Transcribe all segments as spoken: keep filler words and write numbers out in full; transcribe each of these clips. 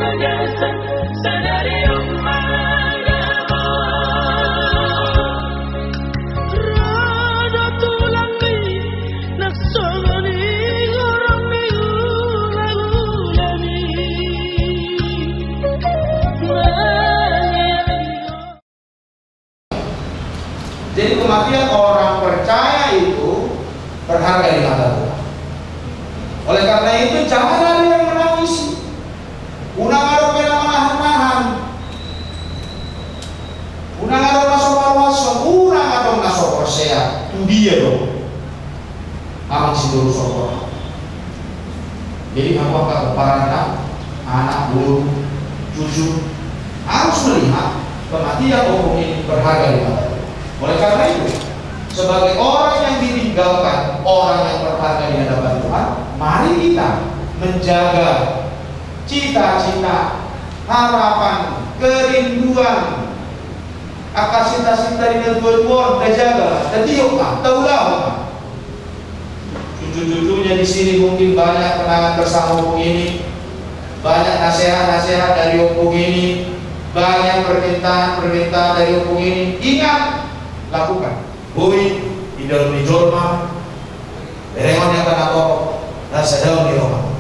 Jadi kematian orang percaya itu berharga di mata Tuhan. Oleh karena itu jangan ada yang menangis. Unang ada pena menahan-nahan. Unang ada masuk wawasan. Unang ada masuk persea. Itu dia dong. Amang si dulu sokor. Jadi apakah para anak, anak bulu, cucu harus melihat kematian orang ini berharga di mata Tuhan. Oleh karena itu, sebagai orang yang ditinggalkan, orang yang berharga di hadapan Tuhan, mari kita menjaga cita-cita, harapan, kerinduan, akan cinta-cinta di negeri-negeri, kita jaga, kita tiup, taulah. Cucu-cucunya di sini mungkin banyak kenangan bersama opung ini, banyak nasihat-nasihat dari opung ini, banyak permintaan-permintaan dari opung ini. Ingat, lakukan. Bui di dalam di jorma, berengon yang kena pokok, dan sedang di rumah.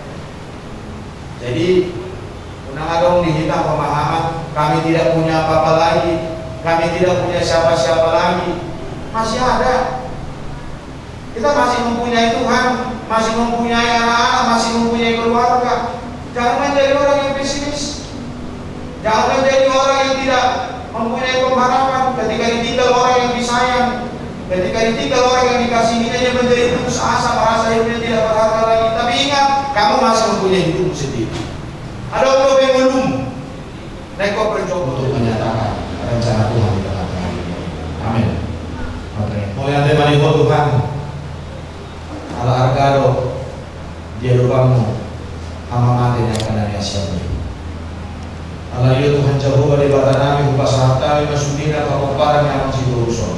Jadi, unang adong dihitam pemahaman, kami tidak punya apa-apa lagi, kami tidak punya siapa-siapa lagi. Masih ada. Kita masih mempunyai Tuhan, masih mempunyai anak-anak, masih mempunyai keluarga. Jangan menjadi orang yang pesimis. Jangan menjadi orang yang tidak mempunyai pengharapan. Ketika ditinggal orang yang disayang, ketika ditinggal orang yang dikasih hidupnya menjadi putus asa, merasa hidupnya tidak berharga lagi. Tapi ingat, kamu masih mempunyai hidup sendiri. Ada orang yang belum. Mereka bercoba untuk menyatakan rencana Tuhan di dalam hari ini. Amin. Oke. Mau yang temani Tuhan. Ala argado dia lupamu ama mati yang akan dari Asia. Allah ya Tuhan Jehovah di bawah nami upas harta masudina kaparan yang masih berusaha.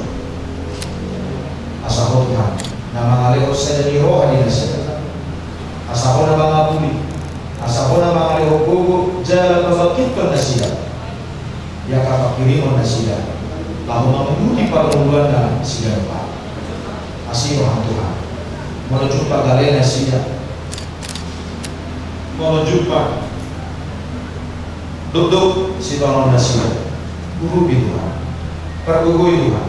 Asal Tuhan nama alih saja di roh di nasi. Asal nama mengabuli, asal nama alih hukum jalan membangkitkan nasihat. Ya kakak kiri nasihat. Lalu memenuhi perluan dan segala. Asih Tuhan. Menuju pagalian nasihat. Menuju duduk si tolong nasihat. Guru Tuhan, pergugui Tuhan.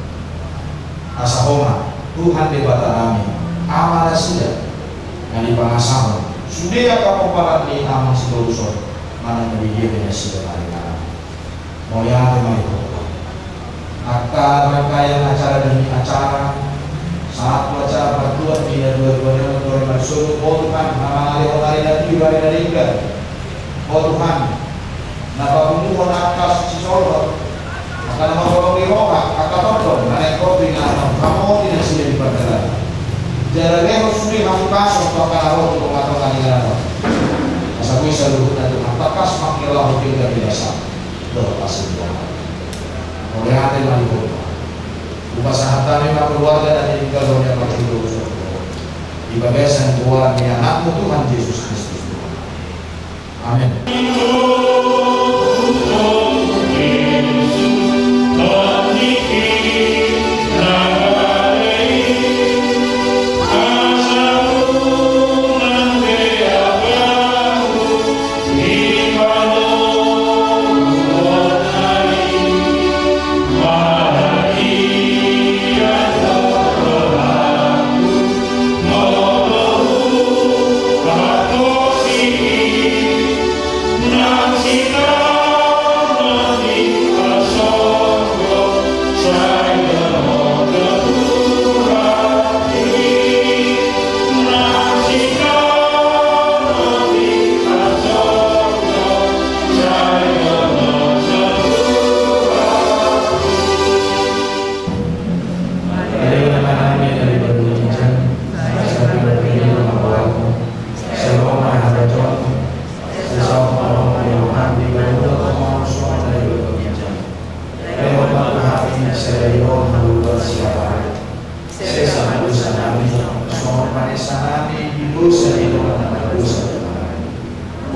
Asahoma Tuhan di bata kami. Amal nasihat. Yang dipangasama. Sudah kapaparan di amang si dolusor. Mana mendidik nasihat hari malam. Mau yang temani Tuhan. Akan rangkaian acara demi acara. Saat acara berdua bila dua-duanya mendorong suruh. Oh Tuhan, nama alih orang dan tiba dari tinggal. Oh Tuhan, napa pemuhon atas cisolot akan membawa roha akan todong naik kopi dengan kamu tidak sudah diperdalam jalannya harus kamu kasih untuk kalau untuk mengatakan ini apa masa bisa dulu dan Tuhan apakah semakin lahu tinggal biasa doa pasti Tuhan oleh hati malibu lupa sahabat memang keluarga dan tinggal banyak waktu dulu di bagasan Tuhan di anakmu Tuhan Yesus Kristus Tuhan amin. No.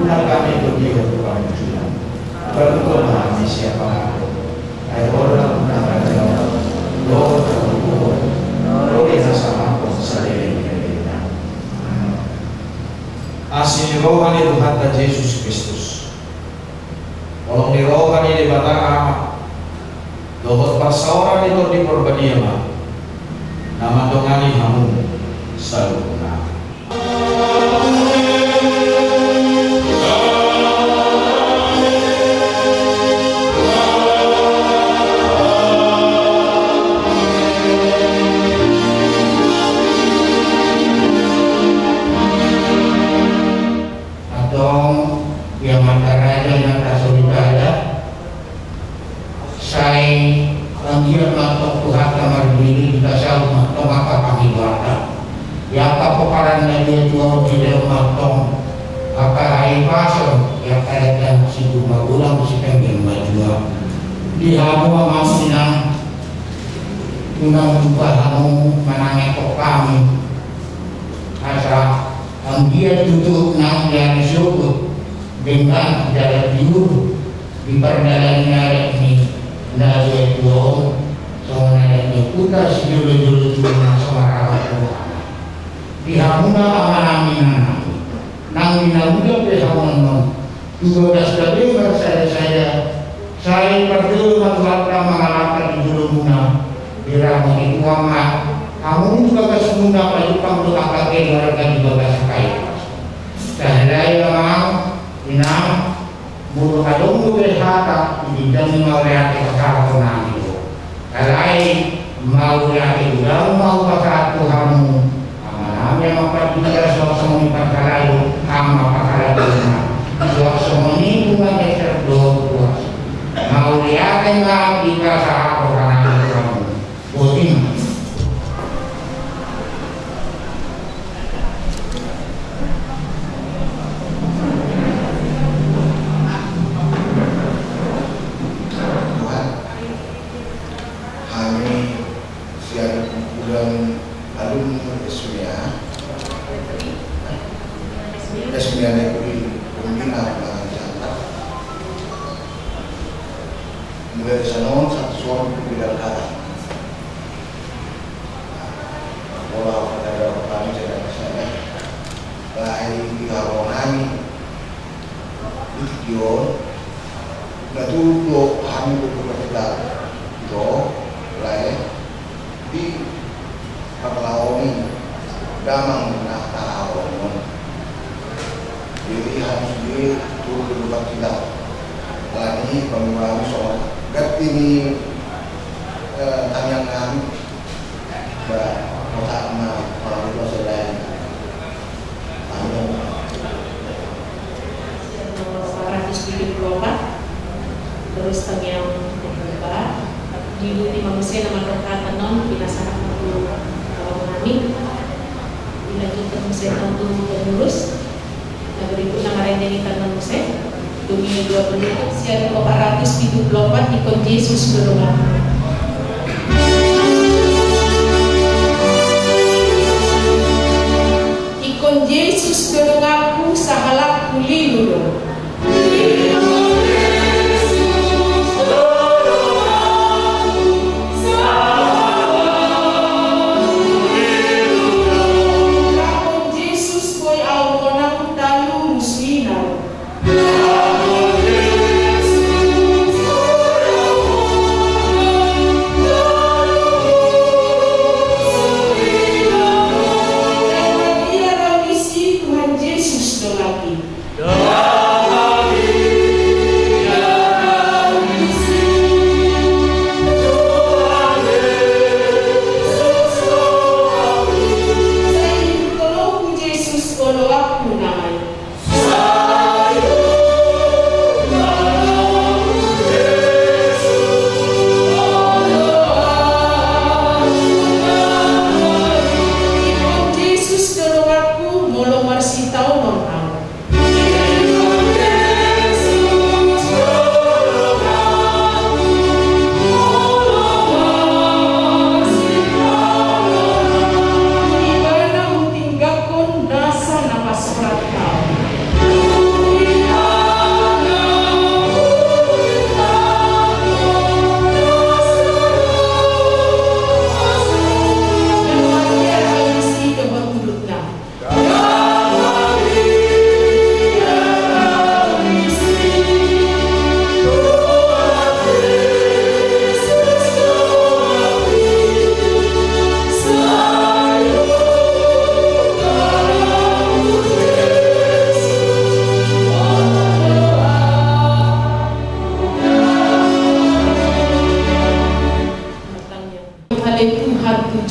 Guna kami untuk dia Tuhan Tuhan. Beruntung kami siapa aku. Ayo orang guna raja. Lo terlupa. Lo bisa sama aku sendiri kita. Asih rohani Tuhan dan Yesus Kristus. Tolong dirohani di batang amat. Dohot persauran itu di perbadiama. Nama dongani hamu selalu benar. Undang bahamu menangekok kami asa ang dia tutup nang dari syukur dengan jalan biru di perdalannya ini dari Tuhan soalnya itu putar sejulu-julu Tuhan suara Tuhan dihamuna aman-aminan nang dinamuda behamunan juga dasdari bersaya saya saya perlu membuatkan mengalahkan di julumuna Biramu itu amat kamu juga kesemuna pada kamu pakai warga juga kasih sehari memang inang bulu kadung juga hata di dalam mau lihat kesal tenang itu kalai mau lihat juga mau pasal Tuhanmu aman-aman yang memperbicara sama-sama di perkara itu sama perkara itu sama ini bunga dasar doa mau lihat enggak di pasal Tuhan kamu Botin. Tuhan, kami siang bulan alum Esmia, Esmia negeri pembina Bangan Jantan. Mulai sanon satu suami bidang kata. Walau pada kami tidak bisa lain diharmonai video natu do kami beberapa do lain di perlawanan damang nak tahu jadi harus di turun dulu kita lagi pembangunan soal gat ini tanyang kami pertama kalau itu selain anu seratus tujuh puluh empat terus yang kedua di manusia nama rohatan non binasakan untuk mengalami dilanjutkan mesin untuk pengurus dan berikut nama renjanitan manusia dunia dua puluh siang empat ratus tujuh puluh empat ikon Yesus berubah. Yesus mengaku sahalah kulilu. Yesus boy awonan talu musina. Molo marsitaw non ang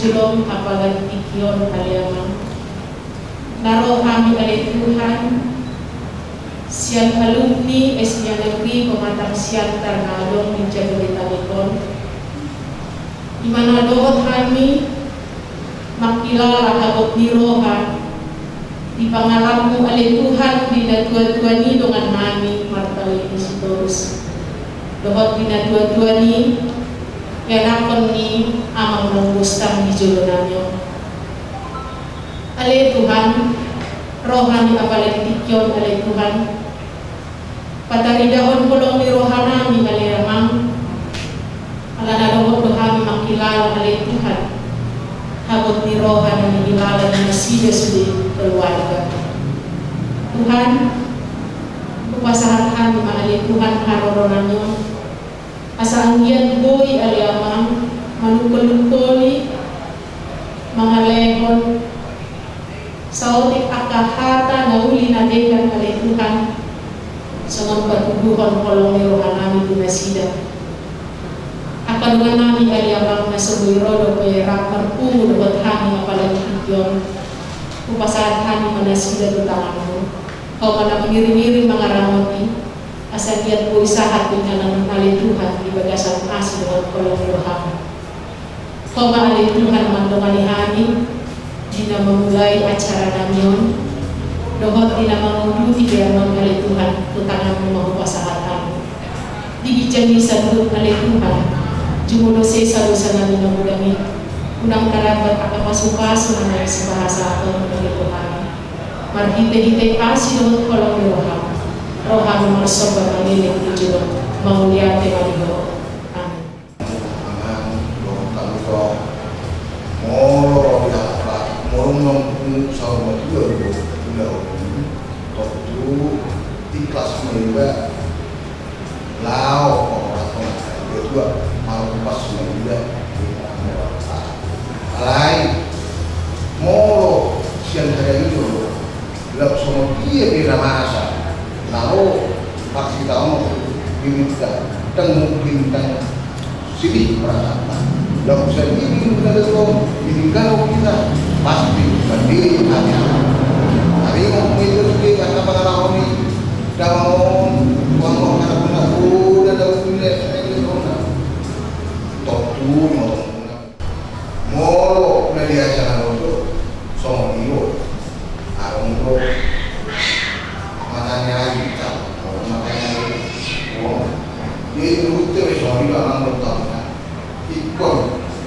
julong apalan tikyon aliamang. Narohami alay Tuhan, siyan alumni Esnya Negeri Pematang Siantar nalong menjaga Talikon. Di mana dohot kami makilala habot ni roha di pangalamu alay Tuhan dinadua-dua ni dengan nami martawin ni sitorus. Dohot dinadua-dua ni yanakon ni amang nangustang di julonanyo. Alay Tuhan, rohani apalagi tikyon alay Tuhan. Pataridahon pulong ni rohanami alay amang. Alanalawag dohami makilala alay Tuhan. Habot ni rohan na nilala na nasida suli keluarga. Tuhan, pupasahan kami alay Tuhan haroronanyo. Asa anggian boy alay amang manukul-nukuli mga lehon sautik akahata na uli na dekan alay Tuhan sa mga patubuhan kolong ni rohanami pinasida. Akadungan namin aliyabang na sa buirodo kaya rapar po dapat kami apalagigyon upasahan kami manasida tutangan mo. Kau mana mengiring-iring mga ramon ni asagiyat po isahat din na ng alay Tuhan ibagasan asi dapat kolong ni rohanami. Kau maalay Tuhan mandunganihani di na memulai acara namin dohot di na menguduti kaya mengalih Tuhan tutangan mo mahupasahan digijan ni sa duduk alih Tuhan jumulo sa lusa namin na mudami unang karabat akapasukaso na sa bahasa ato ng Tuhan marhite-hite asi dohot kolong ni roham roham marsoba manilig di julong mauliate maliho. Orang sama juga sudah waktu di kelas mereka lau orang tua dia juga mau pas juga lain mau siang hari itu lap semua dia di ramasa lalu pasti tahu diminta dan mungkin dan sini perasaan lalu saya ini kita dulu ini kalau kita pasti berdiri hanya hari mau itu kata pengalaman ini dalam uang uang anak anak udah dalam kuliah ini orang totu mau mau media channel itu soal itu arung itu makanya kita makanya uang dia itu itu soal itu orang bertanya ikut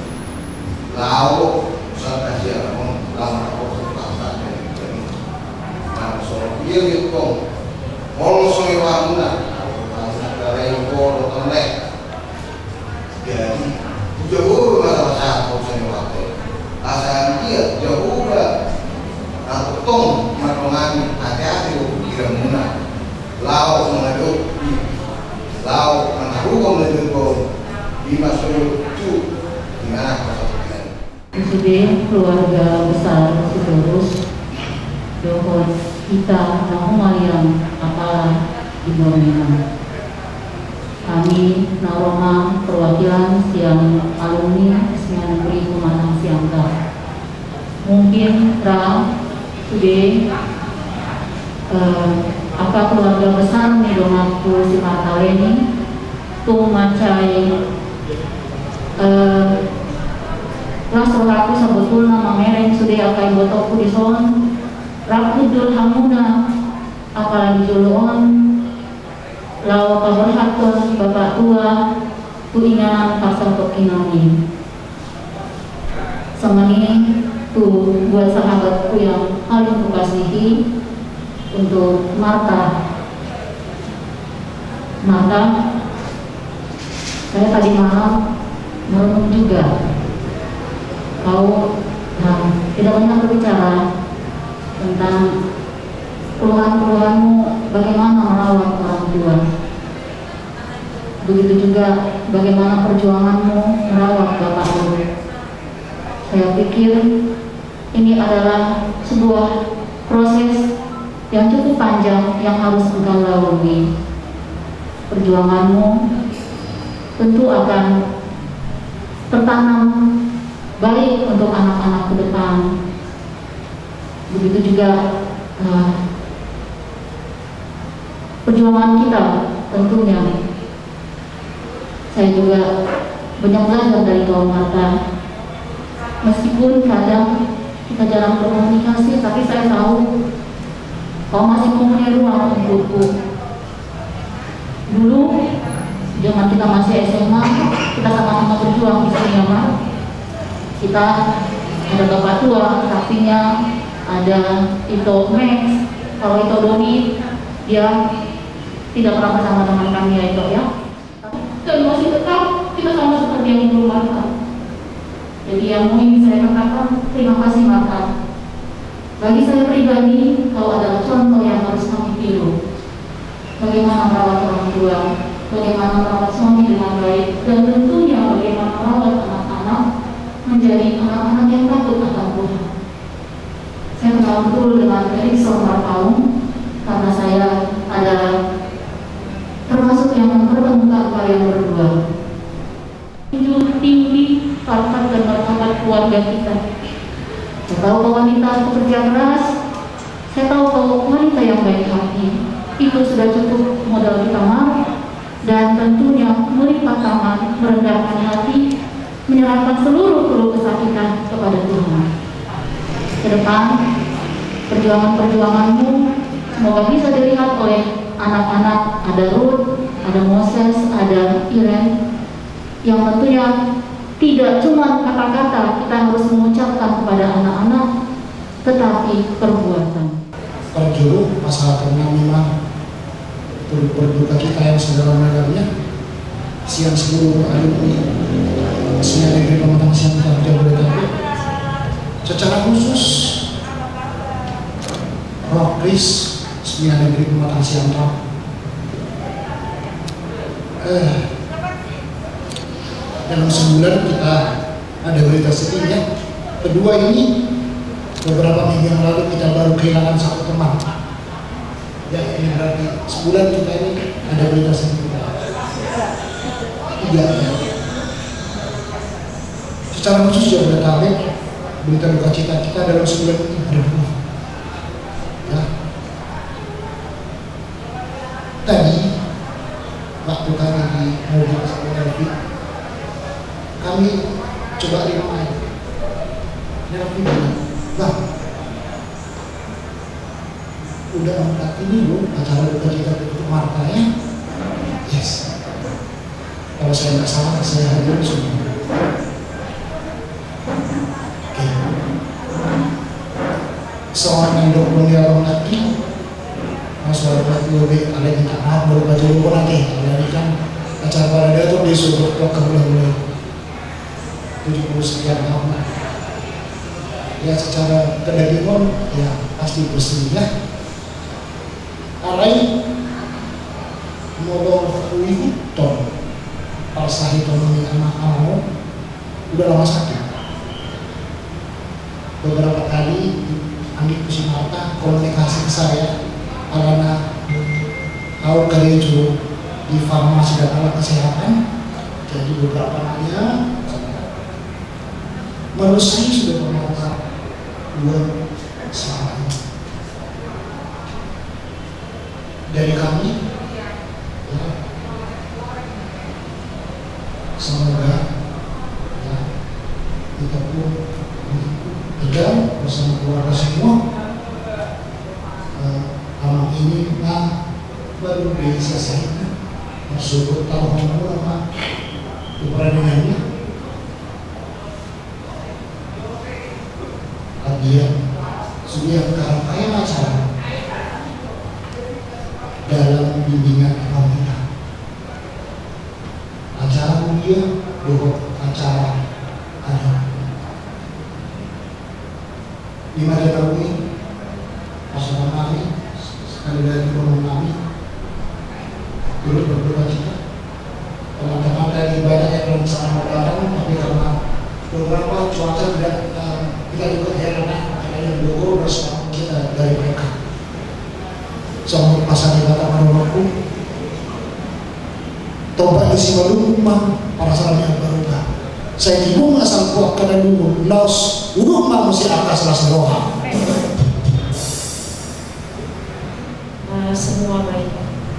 lalu saat aja orang lama orang tak ada yang masuk dia itu orang soal mana negara yang kau terlek jadi jauh masalah satu soal itu asal dia jauh dah aku tong matongan hati-hati kira mana lau mengaduk lau mengaruh menaduk di masuk itu gimana Sudah keluarga besar Sitorus dohon kita nahumal yang apalah di Borneo. Kami naroma perwakilan siang alumni Esnya Negeri Pematang Siantar. Mungkin ra sudah eh, apa keluarga besar nih donaku si Martaleni tuh macai eh, Rasul aku sebetulnya mamereng sudah akai botokku di son rakudul hamuna apalagi juluan lawa kaberhaton bapak tua tu inganan pasal tokinami semani tuh buat sahabatku yang paling kukasihi untuk Marta Marta saya tadi malam merenung juga kau nah, tidak banyak berbicara tentang keluhan-keluhanmu bagaimana merawat orang tua. Begitu juga bagaimana perjuanganmu merawat bapakmu. Saya pikir ini adalah sebuah proses yang cukup panjang yang harus engkau lalui. Perjuanganmu tentu akan tertanam baik untuk anak-anak ke depan. Begitu juga uh, perjuangan kita tentunya. Saya juga banyak belajar dari kaum Marta. Meskipun kadang kita jarang berkomunikasi, tapi saya tahu kau masih mempunyai ruang untukku. Dulu, zaman kita masih S M A, kita sama-sama berjuang di sini, ya, kita ada bapak tua, artinya ada Ito Max, kalau Ito Doni, dia tidak pernah bersama dengan kami, ya Ito, ya. Dan masih tetap kita sama seperti yang dulu, Marta. Jadi yang mau ingin saya katakan, terima kasih, Marta. Bagi saya pribadi, kau adalah contoh yang harus kami tiru. Bagaimana merawat orang tua, bagaimana merawat suami dengan baik, dan tentunya bagaimana merawat anak-anak menjadi anak-anak yang takut akan Tuhan. Saya kenal betul dengan Erikson Marpaung karena saya adalah termasuk yang mempertemukan kalian berdua. Junjung tinggi harkat dan martabat keluarga kita. Saya tahu kau wanita pekerja keras, saya tahu kau wanita yang baik hati. Itu sudah cukup modal kita, Mar. Dan tentunya melipat tangan, merendahkan hati, menyerahkan seluruh keluh kesah kita kepada Tuhan. Ke depan, perjuangan-perjuanganmu semoga bisa dilihat oleh anak-anak. Ada Ruth, ada Moses, ada Iren, yang tentunya tidak cuma kata-kata kita harus mengucapkan kepada anak-anak, tetapi perbuatan. Perjuru pasal enam puluh lima berduka cita yang sedalam-dalamnya. Siang seluruh alumni Senior Negeri Pematang Siantar Jabodetabek, secara khusus Rokris Senior Negeri Pematang Siantar. Eh, dalam sebulan kita ada berita sedih, ya. Kedua ini beberapa minggu yang lalu kita baru kehilangan satu teman. Ya, ini berarti sebulan kita ini ada berita sedih. Tiga, ya. Secara khusus Jabodetabek, berita duka cita kita dalam sebulan ini ada dua. Ya. Tadi waktu kami di mobil Selvi, kami coba remind. Selvi bilang, Bang, udah empat ini loh acara duka cita untuk Marta, ya? Yes. Kalau saya nggak salah, saya hadir semua. Oke. Seorang induk mulia lagi, Mas Warga lebih ada di tanah baru baju lumpur nanti. Ini kan acara pada dia tuh disuruh ke mulai tujuh puluh sekian tahun. Ya secara kedagingan ya pasti bersih, ya. Arai modal Wihiton Palsah ekonomi anak kamu udah lama sakit. Beberapa kali Andi Kusimata komunikasi ke saya karena tahu kalian juga di farmasi dan alat kesehatan. Jadi beberapa kalinya manusia sudah bermata buat selama ini. Dari kami, ya, semoga ya, kita pun tegang bersama keluarga semua. Uh, amal ini nah baru diselesaikan. Bersyukur tahu kamu apa keberaniannya. Kajian sudah kerangkaian acara dalam bimbingan ekonomi. Acara kuliah, dua acara ada. Lima jam ini, pasangan kami, sekali lagi ngomong kami, turut berduka cita. Teman-teman dari banyak yang belum sama datang, tapi karena beberapa cuaca tidak, uh, kita juga heran, karena yang Bogor bersama kita dari mereka. Sama pasang di batang menurutku tobat isi rumah para salam yang berubah Saya ibu masang kuat kada dulu laos uruk manusia atas las roha. Uh, semua baik.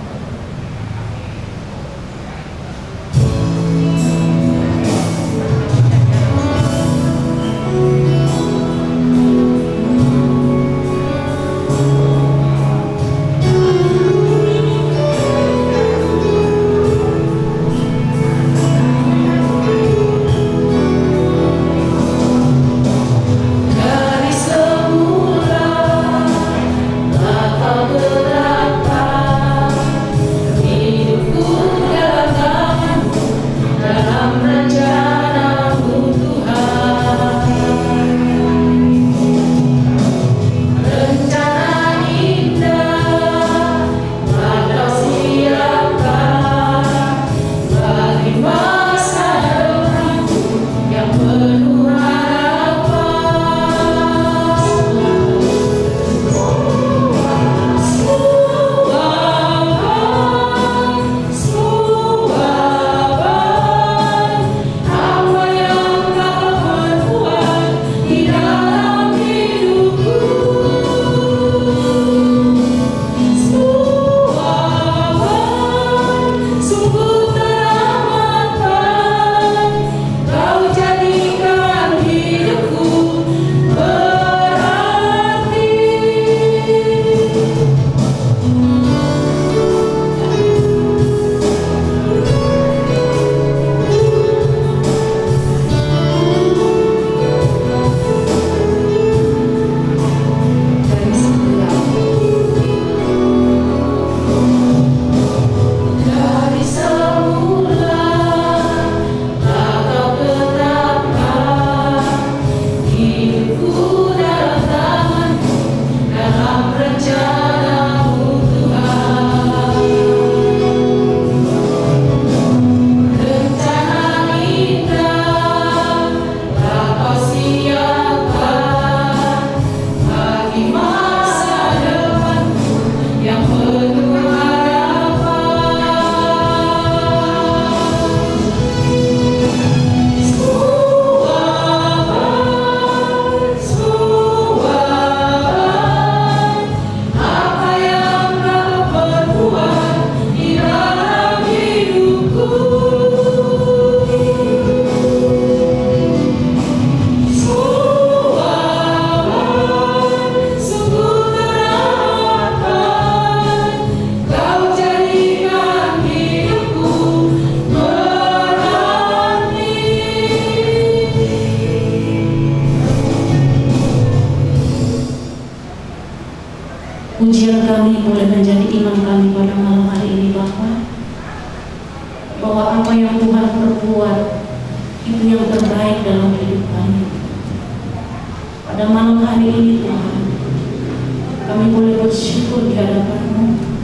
Pujian kami boleh menjadi iman kami pada malam hari ini Bapa, bahwa apa yang Tuhan perbuat itu yang terbaik dalam hidup kami. Pada malam hari ini Tuhan, kami boleh bersyukur di hadapan-Mu.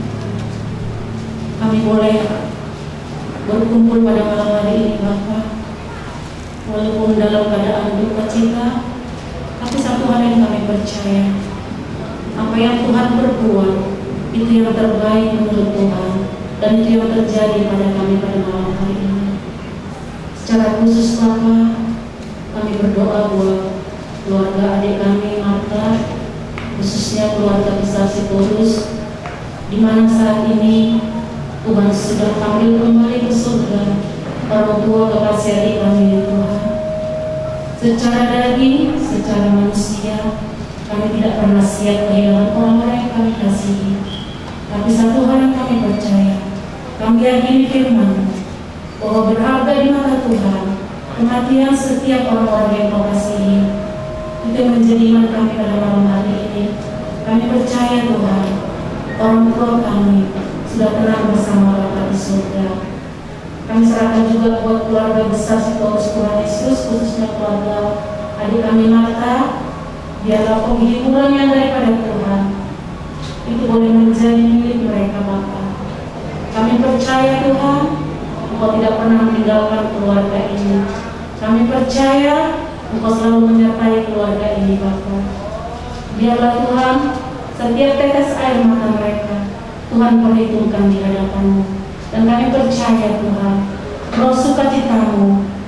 Kami boleh berkumpul pada malam hari ini Bapa, walaupun dalam keadaan duka cita, tapi satu hal yang kami percaya, apa yang Tuhan perbuat itu yang terbaik menurut Tuhan, dan itu yang terjadi pada kami pada malam hari ini. Secara khusus Bapa, kami berdoa buat keluarga adik kami Marta, khususnya keluarga besar Sitorus, di mana saat ini Tuhan sudah panggil kembali ke surga orang tua kekasih adik kami Tuhan. Secara daging, secara manusia, kami tidak pernah siap kehilangan orang-orang yang kami kasihi. Tapi satu hal yang kami percaya, kami yakini firman bahwa berharga di mata Tuhan kematian setiap orang-orang yang kau kasihi. Itu yang menjadi iman kami pada malam hari ini. Kami percaya Tuhan, orang tua kami sudah tenang bersama Bapa di surga. Kami serahkan juga buat keluarga besar Sitorus Tuhan Yesus, khususnya keluarga adik kami Marta. Biarlah penghiburan yang daripada Tuhan itu boleh menjadi milik mereka Bapa. Kami percaya Tuhan, Engkau tidak pernah meninggalkan keluarga ini. Kami percaya Engkau selalu menyertai keluarga ini Bapa. Biarlah Tuhan, setiap tetes air mata mereka Tuhan perhitungkan di hadapan-Mu. Dan kami percaya Tuhan, roh sukacita-Mu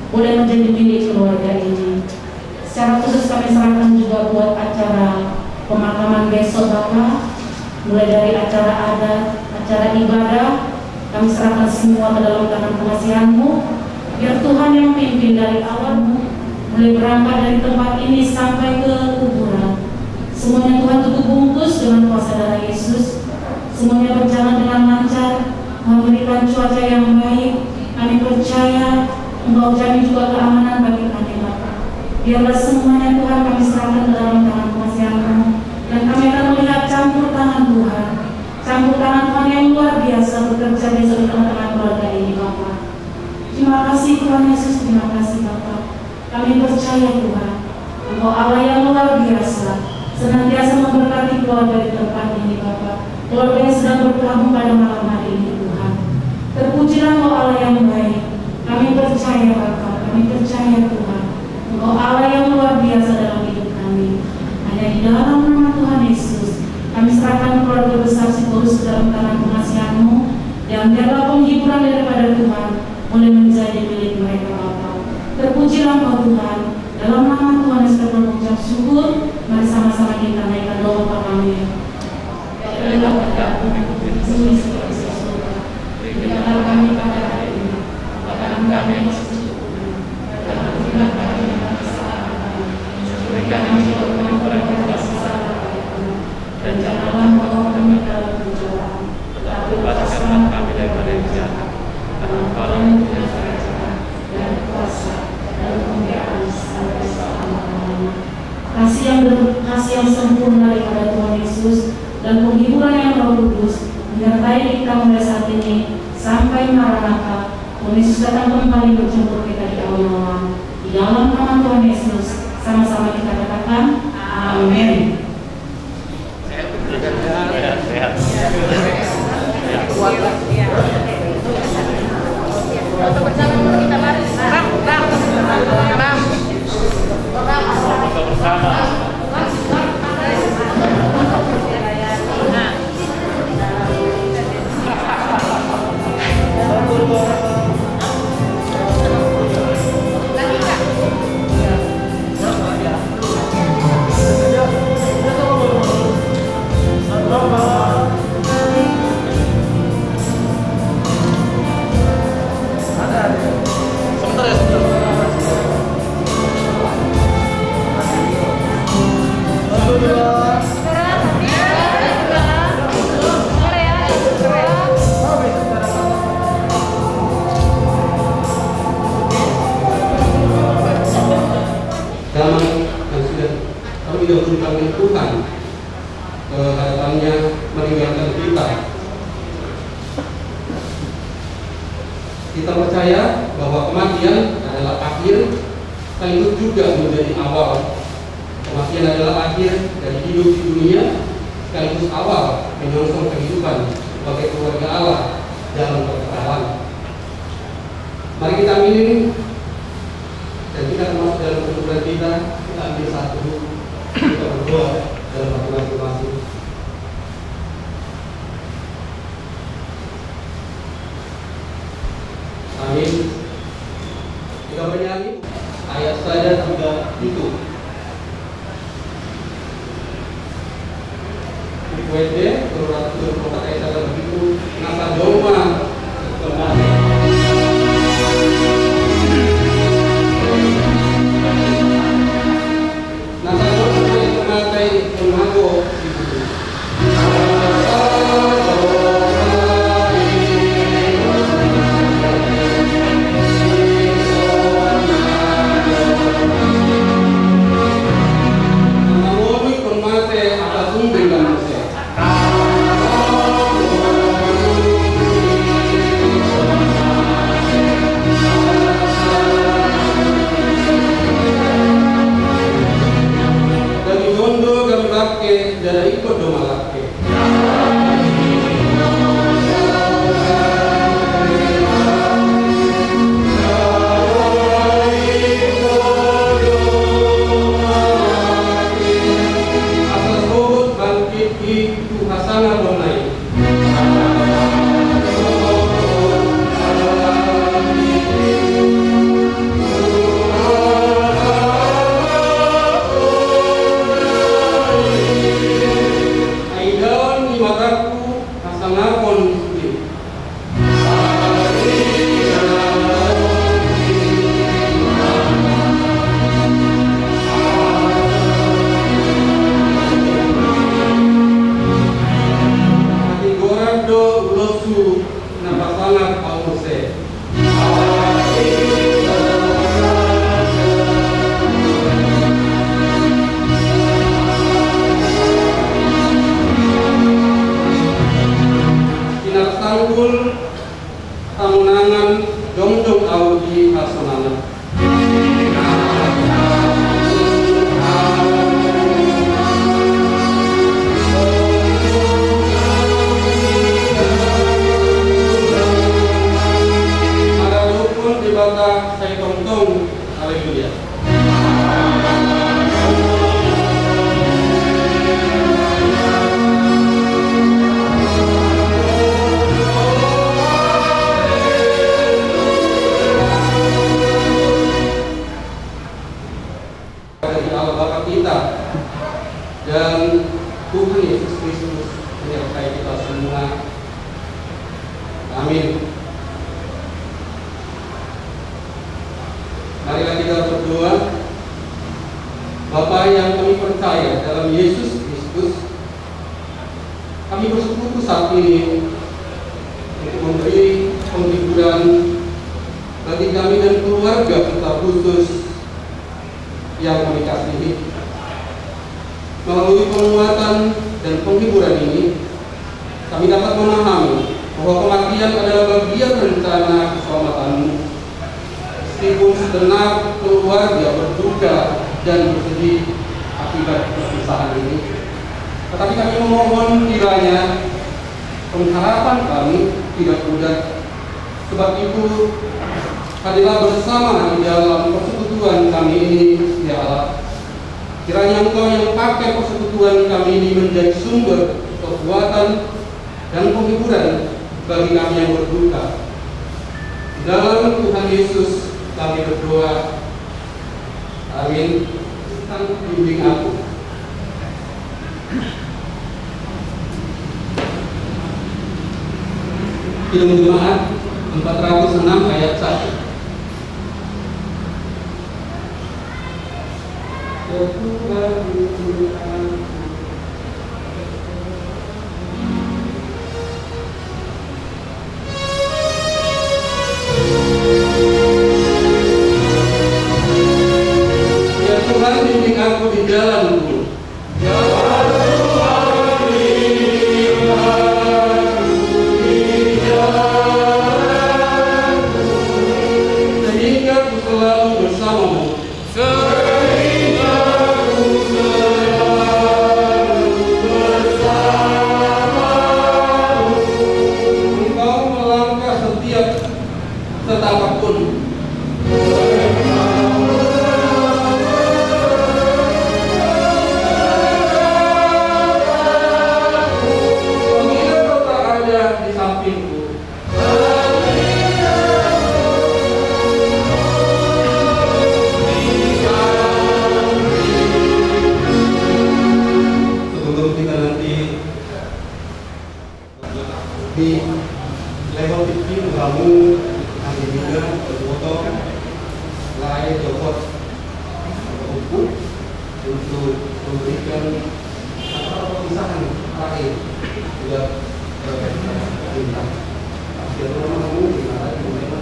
boleh menjadi milik keluarga ini. Secara khusus kami serahkan juga buat acara pemakaman besok Bapak, mulai dari acara adat, acara ibadah, kami serahkan semua ke dalam tangan pengasihan-Mu. Biar Tuhan yang pimpin dari awal-Mu, mulai berangkat dari tempat ini sampai ke kuburan. Semuanya Tuhan tutup bungkus dengan kuasa darah Yesus. Semuanya berjalan dengan lancar, memberikan cuaca yang baik. Kami percaya Engkau jamin juga keamanan bagi kami Bapak. Biarlah semuanya Tuhan kami serahkan ke dalam tangan pengasihan-Mu, dan kami akan melihat campur tangan Tuhan, campur tangan Tuhan yang luar biasa bekerja di tengah-tengah keluarga ini Bapak. Terima kasih Tuhan Yesus, terima kasih Bapak. Kami percaya Tuhan, Engkau Allah yang luar biasa, senantiasa memberkati keluarga di tempat ini Bapak. Keluarga yang sedang bergabung pada malam hari ini Tuhan. Terpujilah Engkau Allah yang baik. Kami percaya Bapak, kami percaya Tuhan, Engkau Allah yang luar biasa dalam hidup kami. Hanya di dalam nama Tuhan Yesus, kami serahkan keluarga besar Sitorus ke dalam tangan pengasihan-Mu, yang biarlah penghiburan daripada Tuhan boleh menjadi milik mereka Bapak. Terpujilah Engkau Tuhan, dalam nama Tuhan Yesus kami mengucap syukur. Mari sama-sama kita naikkan doa Bapak kami. Ya Allah, berikanlah kami pada hari ini makanan kami yang secukupnya, dan ampunilah kami kesalahan kami, berikan kami pengampunan kesalahan kami, dan janganlah membawa kami dalam pencobaan, tetapi lepaskanlah kami daripada yang jahat, karena Engkau yang punya kerajaan dan kuasa dan kemuliaan sampai selama-lamanya. Kasih yang kasih yang sempurna daripada Tuhan Yesus dan penghiburan yang Roh Kudus menyertai kita mulai saat ini sampai Maranatha. Tuhan Yesus datang kembali berjumpa kita di awal malam. Di dalam nama Tuhan Yesus, sama-sama kita katakan amin. Tuhan kehadapannya meringankan kita. Kita percaya bahwa kematian adalah akhir, sekaligus juga menjadi awal. Kematian adalah akhir dari hidup di dunia, sekaligus awal menyongsong kehidupan sebagai keluarga Allah dalam perkekalan. Mari kita aminin dan kita termasuk dalam kehidupan kita. Kita ambil satu, kita berdoa dalam hati masing-masing. Amin. Kita bernyanyi ayat saja sudah itu. W D berurat berurat ayat saja begitu. Nasa doma kembali. Nasa doma yang memakai pemago itu. Nasa na pasangan Paul Jose. Kinartanggul tamunangan Jongjong Audi Hasonana. Saya tong-tong, haleluya. Dari Allah Bapa kita dan Tuhan Yesus Kristus menyertai kita semua. Amin. Marilah kita berdoa. Bapa yang kami percaya dalam Yesus Kristus, kami bersekutu saat ini untuk memberi penghiburan bagi kami dan keluarga serta khusus yang kami kasihi. Melalui penguatan dan penghiburan ini, kami dapat memahami bahwa kematian adalah bagian rencana keselamatan-Mu. Meskipun segenap keluarga berduka dan bersedih akibat perpisahan ini, tetapi kami memohon kiranya pengharapan kami tidak pudar. Sebab itu, hadirlah bersama di dalam persekutuan kami ini, ya Allah. Kiranya Engkau yang pakai persekutuan kami ini menjadi sumber kekuatan dan penghiburan bagi kami yang berduka. Di dalam Tuhan Yesus kami berdoa. Amin. Tuhan bimbing aku. Kidung Jemaat empat ratus enam ayat satu. Ya Tuhan bimbing aku. Tuhan bimbing aku di jalanku. Ya Tuhan bimbing aku di jalanku, sehingga ku selalu bersamamu. Sehingga ku selalu bersamamu. Engkau melangkah setiap setapapun. Di level tinggi kamu nanti juga berfoto lain dapat buku untuk memberikan perpisahan terakhir juga bintang. Siapa kamu di mana di mana?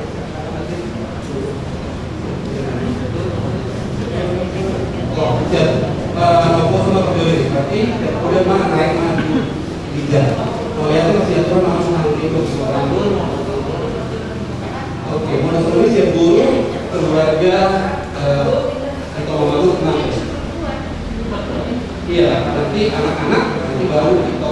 Oh, ya. Apa sama berdiri? Berarti udah mana naik mana tiga. Oh ya, itu masih aturan langsung nanti untuk seorang. Oke, mau langsung siap dulu keluarga kita mau masuk enam. Iya, nanti anak-anak nanti baru kita.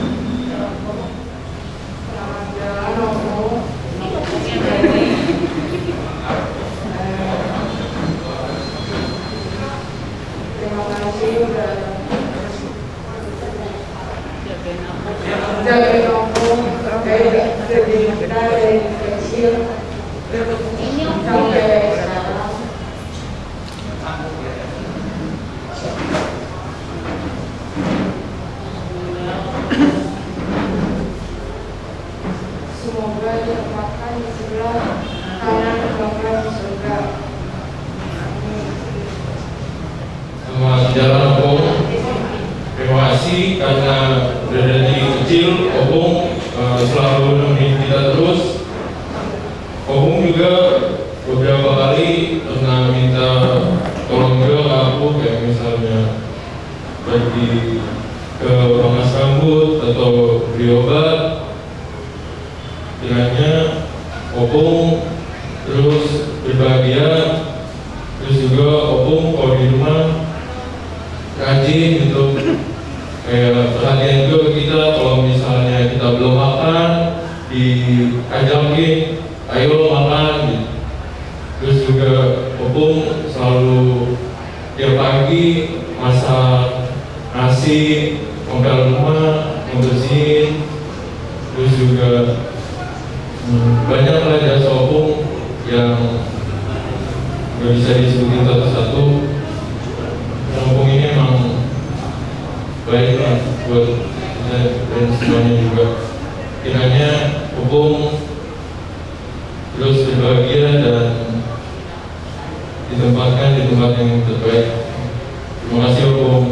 Terima kasih udah dari kampung, dari dari dari kecil sampai sekarang. Semoga dimakan di sebelah kanan Bapa di surga. Selamat jalan Om. Terima kasih karena dari kecil Om uh, selalu menemani kita kiranya Opung terus berbahagia, terus juga Opung kalau di rumah rajin gitu, kayak perhatian juga ke kita. Kalau misalnya kita belum makan diajakin ayo makan gitu. Terus juga Opung selalu tiap pagi masak nasi, ngepel rumah, ngebersihin. Terus juga hmm, banyak lah jasa Opung yang gak bisa disebutin satu-satu. Opung ini emang baik lah buat saya dan semuanya juga. Kiranya Opung terus berbahagia dan ditempatkan di tempat yang terbaik. Terima kasih Opung.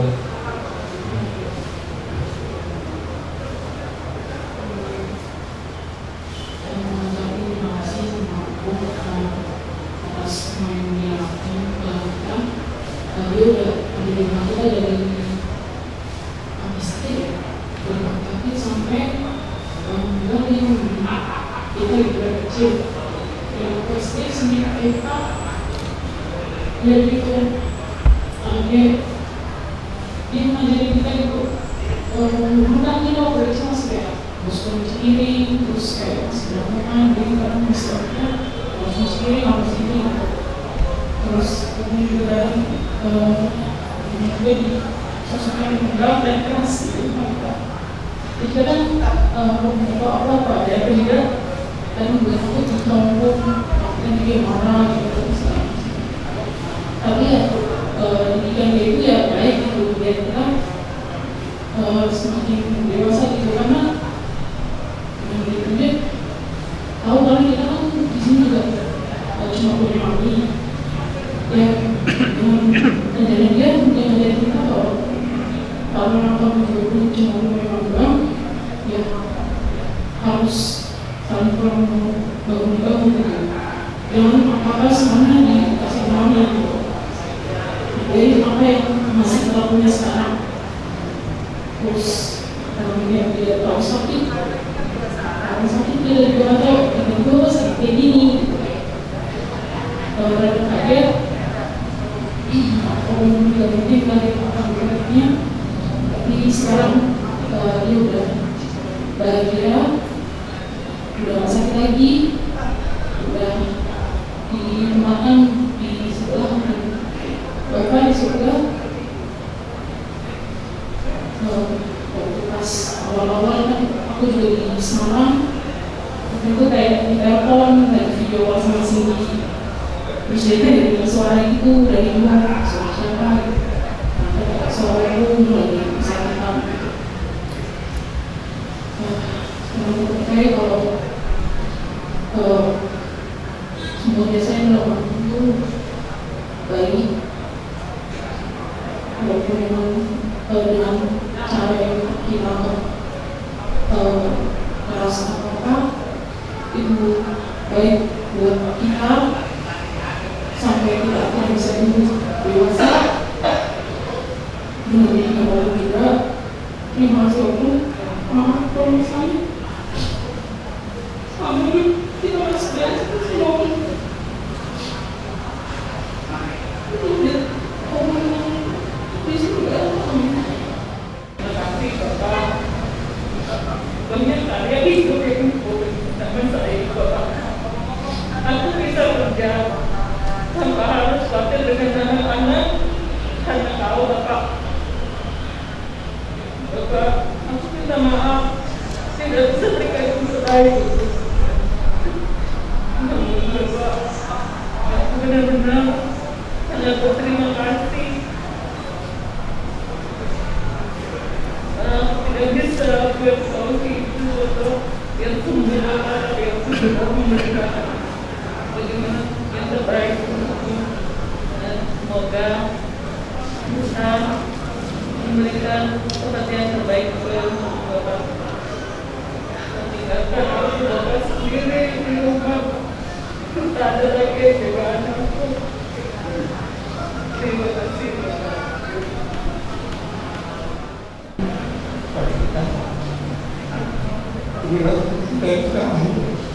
terakhir.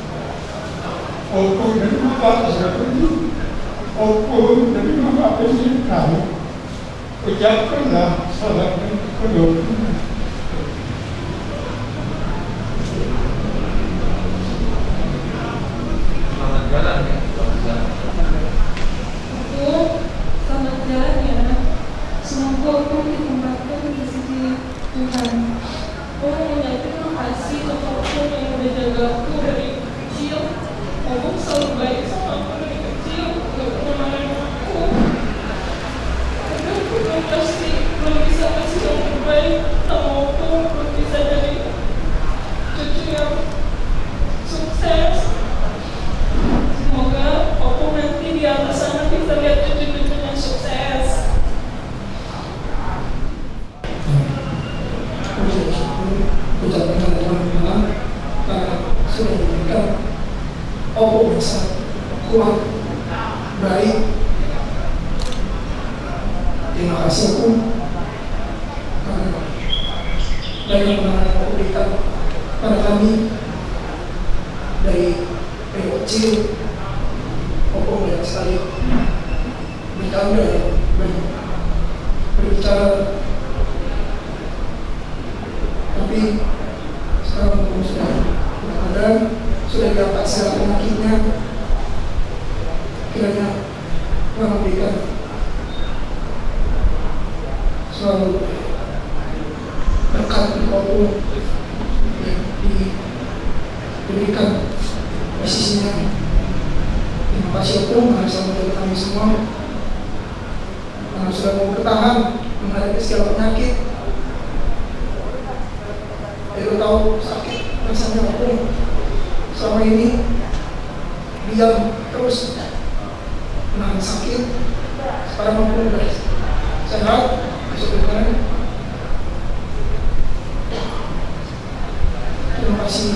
Opo dari Bapak seperti Opo dari Bapak Presiden kami, ucapkanlah salam kedua. Selamat jalan ya. Opo, selamat jalan ya. Semoga Opo ditempatkan di sisi Tuhan. Oh, ya terima kasih untuk Opo yang udah jaga aku dari kecil. Opo selalu baik sama aku dari kecil, gak pernah marahin aku. Tapi aku belum pasti belum bisa kasih yang terbaik sama Opo, belum bisa jadi cucu yang sukses. Semoga Opo nanti di atas sana bisa lihat cucu-cucunya sukses. Ucapkan teman-teman karena sudah memberikan Opo besar, kuat, baik. Terima kasih Opo karena banyak penanganan yang Opo berikan pada kami dari dari kecil. Opo banyak sekali bercanda, banyak berbicara. Tapi sekarang Opo sudah ada, sudah dapat segala penyakitnya. Kiranya Tuhan memberikan selalu berkat untuk Opo yang diberikan di sisinya. Terima kasih Opo mengasih menjaga kami semua karena sudah mau bertahan menghadapi segala penyakit. Dia tahu sakit rasanya Opo selama ini diam terus menahan sakit. Sekarang Opo sudah sehat, besok berjalan. Terima kasih.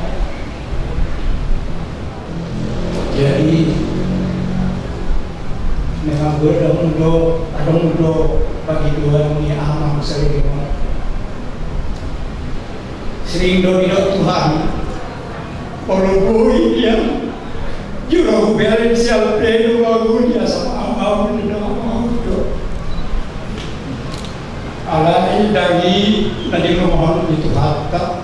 Jadi memang gue ada mundo, ada mundo bagi Tuhan ini amang sering sering dominot Tuhan. Kalau bui yang jurau belen sial pleno bagunya sama amang di dalam mundo. Alai dari nadi mohon itu harta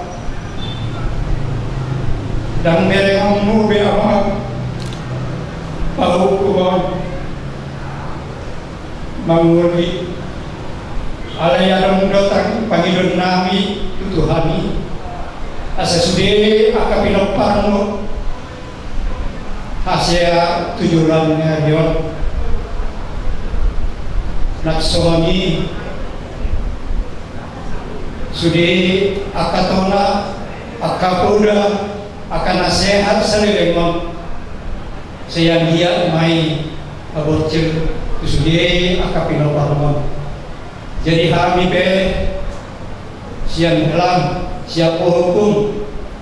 dan mereka mau be amang Pahu kuwan manguli alay ada muda tang Panginoon nami tutuhani asa sude aka pinoparno hasya tujurannya dion naksoni sude aka tona aka poda aka nasihat salilengong saya lihat mai abocil kusudi akapino parmon. Jadi kami be siang helang siap hukum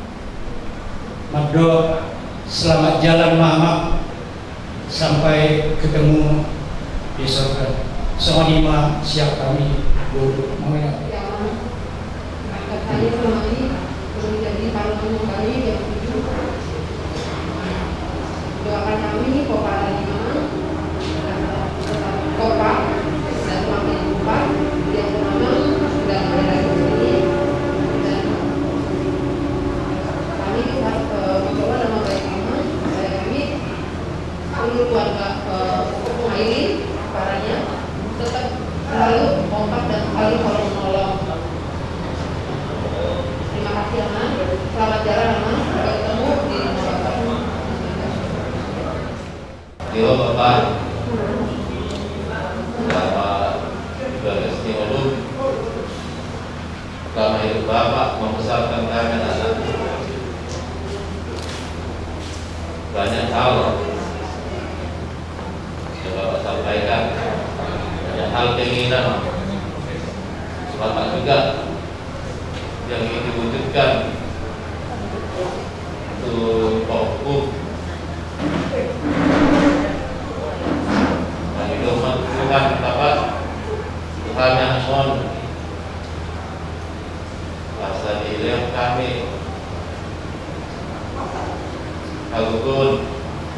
mado selamat jalan mama sampai ketemu di surga. Soalima siap kami guru mengenal. Saya selama ini menjadi parlemen kali yang tujuh. Doakan kami Kopa dari mana Kopa dan makin lupa yang mana dan dari sini dan kami bisa mencoba nama baik mama saya kami seluruh keluarga Aileen paranya tetap selalu kompak dan selalu tolong menolong. Terima kasih Ama, selamat jalan Ama, sampai ketemu di Bapak. Yo Bapak, Bapak Ibadah Stimulus, selama hidup Bapak membesarkan kami anak. Banyak hal yang Bapak sampaikan, banyak hal keinginan, Bapak juga yang ingin diwujudkan untuk Opo. Tuhan Bapak, Tuhan yang mohon rasa diri kami Agukun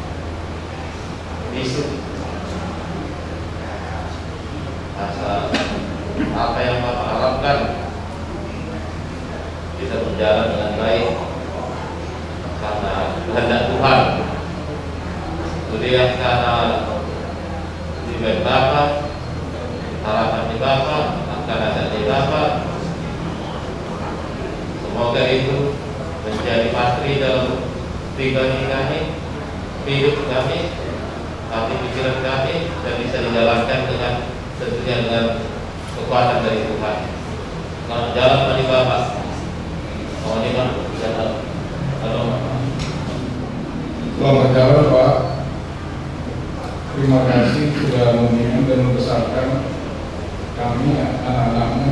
isu asa apa yang Bapak harapkan bisa berjalan dengan baik karena kehendak Tuhan. Kemudian karena di Bapak, harapan di Bapak akan ada di Bapak. Semoga itu menjadi patri dalam pribadi kami, hidup kami, hati pikiran kami, dan bisa dijalankan dengan tentunya dengan kekuatan dari Tuhan. Selamat jalan bagi Bapak. Mohon dimaaf bisa halo. Selamat jalan Pak. Terima kasih sudah membimbing dan membesarkan kami anak-anakmu.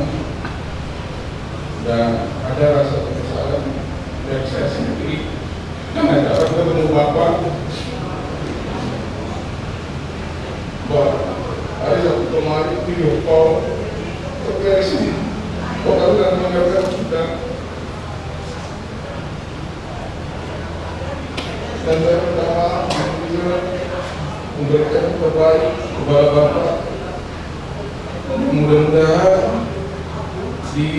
Dan ada rasa penyesalan dari saya sendiri. Dan ada orang ketemu Bapak. Bapak hari Sabtu kemarin video call sampai sini. Bapak sudah mengajarkan kita. Dan saya pertama bisa memberikan terbaik kepada Bapak. Mudah-mudahan di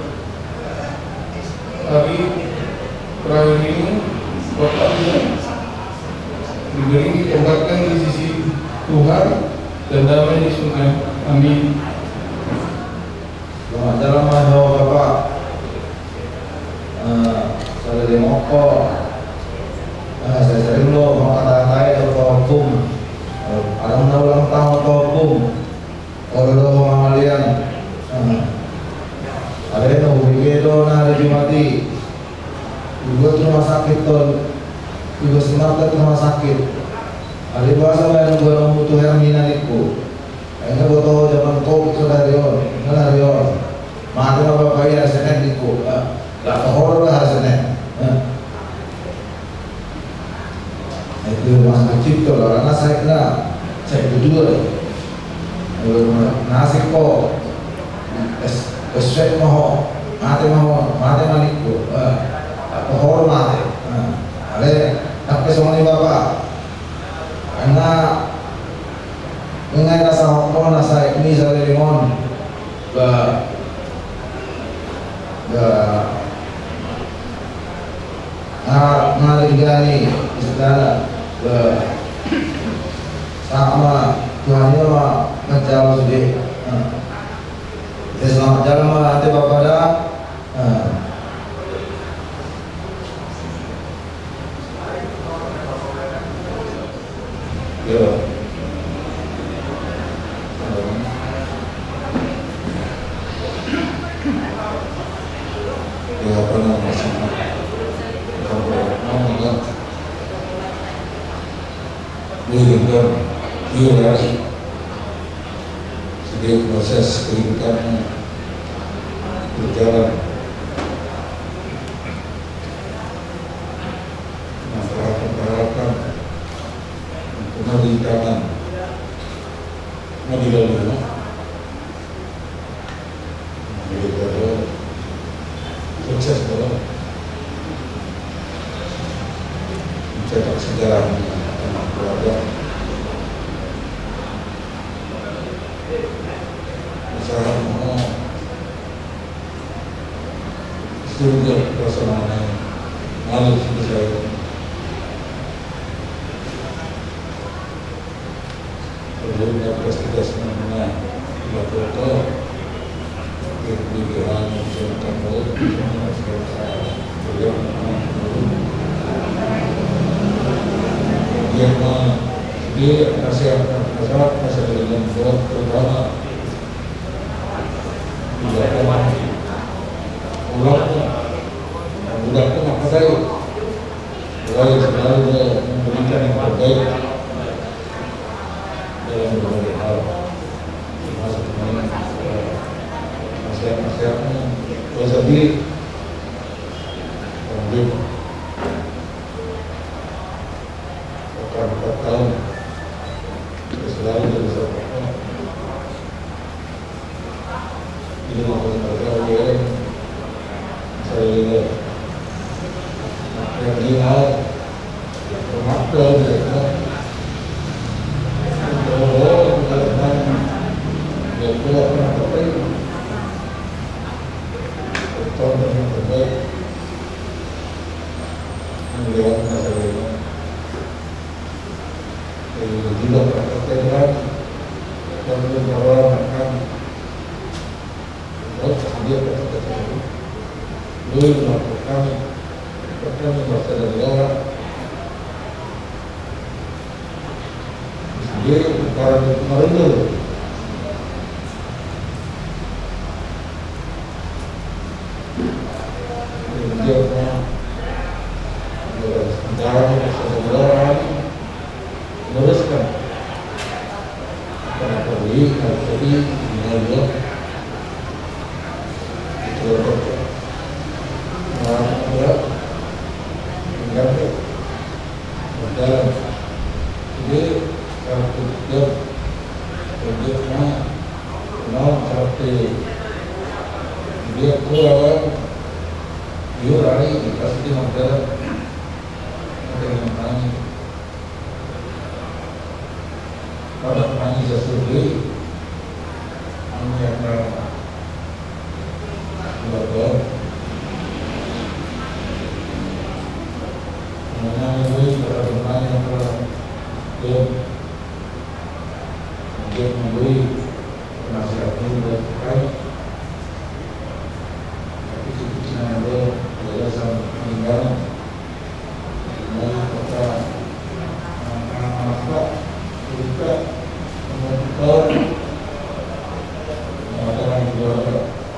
hari terakhir ini Bapak bisa diberi tempatkan di sisi Tuhan dan damai di surga. Amin. Selamat jalan mahasiswa Bapak. Uh, saya dari Moko. Uh, saya sering lo mau kata-katai atau hukum. Uh, ada ulang tahun atau hukum. Kalau lo mengalian, uh, ada yang mau bikin lo nari Jumati. Juga rumah sakit ton, juga semangat rumah sakit. Ada bahasa yang gue membutuh Hermina itu. Ini butuh zaman covid sudah rion, nggak rion. Mati apa kaya Senin itu, nggak kehoror lah Senin. Itu rumah sakit itu lah, karena saya kena saya berdua. Nasi kok, es es mau, mati mau, mati maniku. Hormat, ada tapi semuanya Bapak, karena mengenai rasa hormat nasa ini saya limon, ke ke ngaligani istana ke sama Tuhannya mah ngejauh sedih. Selamat jalan mah nanti Bapak dah. Ya. Ya apa namanya? Kalau ini kan iya sedikit proses kehidupan berjalan. Di kanan, mau di dalam, di dalam, sukses dalam mencetak sejarah dalam keluarga. Usaha mau seluruh perasaan malu saya. Sebelumnya tugas-tugas mengenai dua foto kemudian menjalankan mulut beliau kemudian di nasihat nasihat nasihat dengan buat terutama tidak ulangnya ulangnya apa saya mulai selalu memberikan yang terbaik dalam berbagai hal, termasuk dengan nasihat-nasihatnya bahasa diri kemudian akan empat tahun selalu jadi seorang ini maupun mereka yang saya lihat yang lihat termakdal ya. Oh, dengan ya keluar pernah terbaik. Tahun yang terbaik. Melihat masa lalu. Juga praktek lagi. Dan beberapa makan. Oh, dia praktek lagi. Dulu melakukan bahkan masa dari orang. Dia perkara kemarin dulu. Dia pernah sejarahnya sebagai orang meneruskan karena tadi harus tadi mengajar itu betul. Nah, ya, tinggal berjalan. Jadi satu jam proyeknya enam satu dia keluar diurai dikasih di modal ada yang nanya pada nanya sesuai nanya yang dua nanya ini pada nanya yang dia memberi penasihat ini dan baik, tapi keputusan ada berdasar meninggal, dan kata anak-anak juga menentukan mengatakan juga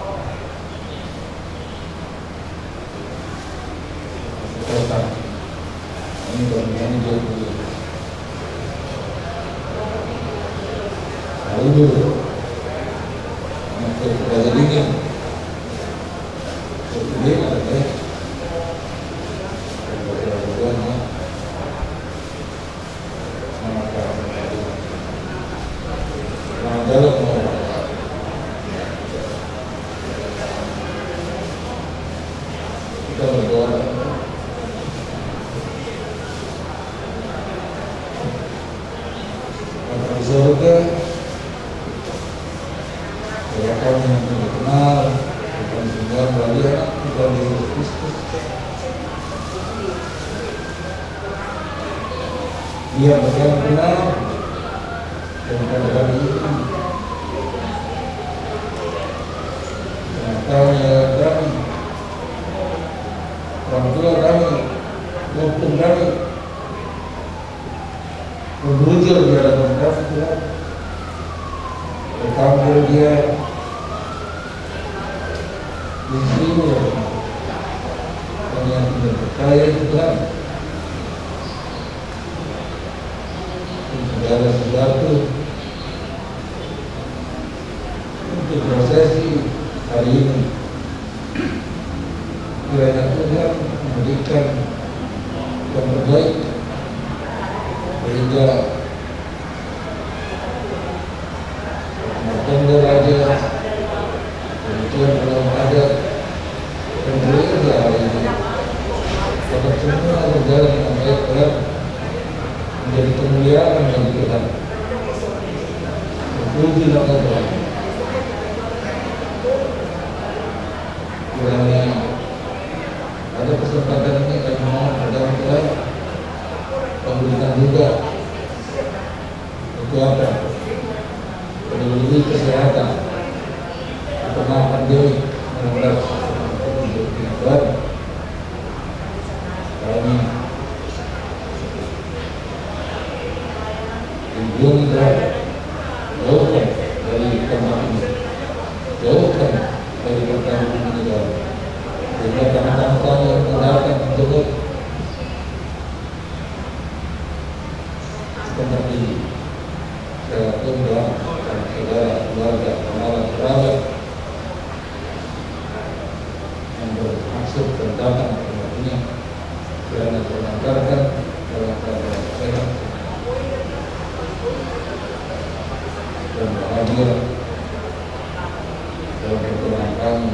kekuatan ini bagian dia dulu. Lalu nanti kita jadikan ini ada beberapa maka nah dalam kita berdoa maka di surga orang yang dikenal bukan semua melalui anak bukan Yesus Kristus. Dia bagian benar dan pada ini ternyata kami orang tua kami maupun kami berbujur di dalam kami Tuhan bertampil dia disimu dan yang tidak percaya Tuhan segala sesuatu untuk prosesi hari ini kiranya Tuhan memberikan yang terbaik sehingga Martanda Raja demikian belum ada pemberian hari ini dapat semua berjalan dengan baik Tuhan menjadi kemuliaan bagi Tuhan. Terpuji nama Tuhan. Kiranya ada kesempatan ini kami mohon kepada Tuhan memberikan juga kekuatan, peduli kesehatan, karena pandemi sembilan belas untuk Tuhan. Kami Junjung jauhkan dari tempat ini, jauhkan dari pertanyaan ini Tuhan, sehingga tangan-tangan kami yang mengandalkan untuk seperti ini, saya tunggu dan saudara keluarga kenalan kerabat yang bermaksud dan datang ke tempat ini, kiranya mengantarkan dalam keadaan sehat dan bahagia dalam pertemuan kami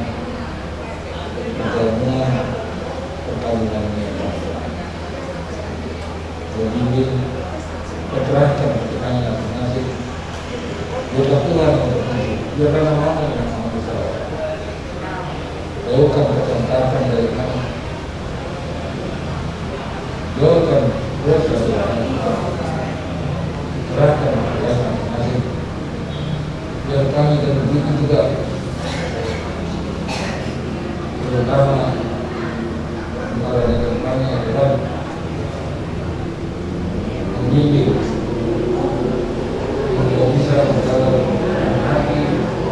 pertemuan perkawinan yang bimbing, kecerahkan pikirannya masing-masing. Biarlah Tuhan untuk maju, biarlah nama-Mu yang Maha Besar. Jauhkan kecentakan dari kami, jauhkan dosa dari kami, cerahkan pikiran masing-masing. Biar kami dan begitu juga, terutama para dengan kami adalah membimbing untuk bisa menjaga hati,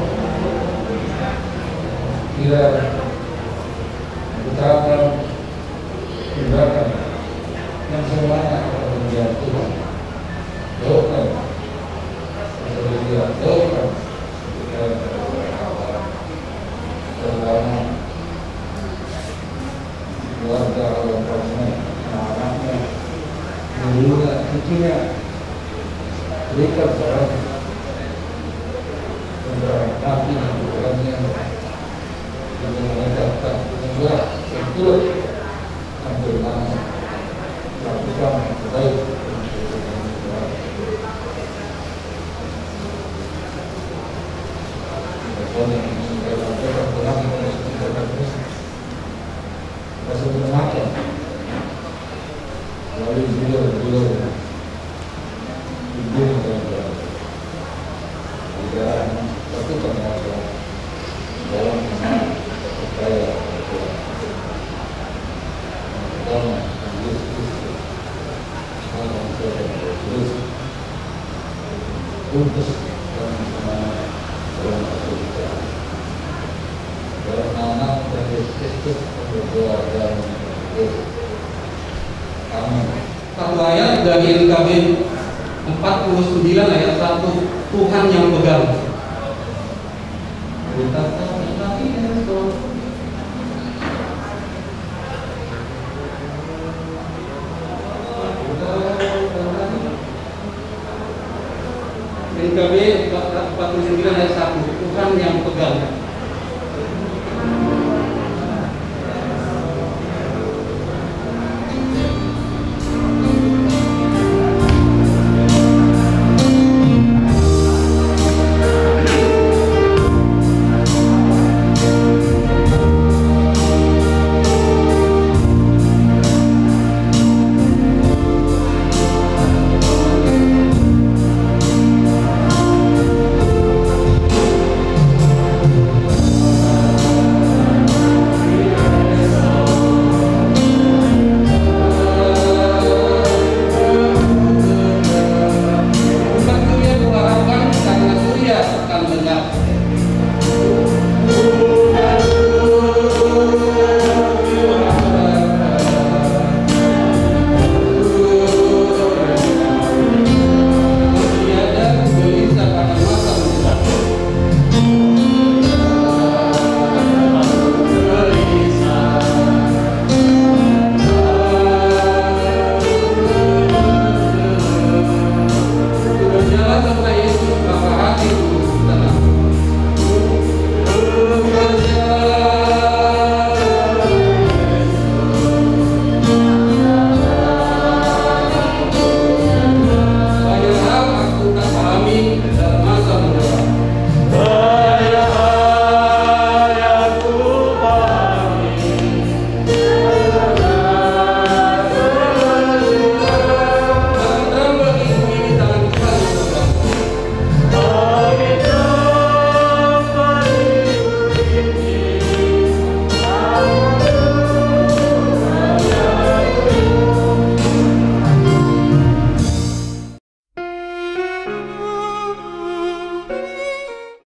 pikiran, ucapan, tindakan yang semuanya akan menjadi Tuhan. Jauhkan kesedihan, jauhkan terutama keluarga orang tuanya, anak-anaknya, dulunya, cucunya, berikan saran tentang hati dan pikirannya yang menegakkan sehingga betul ambil nama lakukan yang terbaik. Yang ini saya sampaikan ulang oleh saudara terus rasa bermakan melalui beliau-beliau ibu dan tidak lakukan apa dalam percaya dalam Yesus Kristus dalam terus untuk dan dalam Kristus dalam nama dan Kristus berdoa dan amin. Satu ayat dari N K B empat puluh sembilan ayat satu, Tuhan yang pegang. N K B empat puluh sembilan ayat satu, Tuhan yang pegang.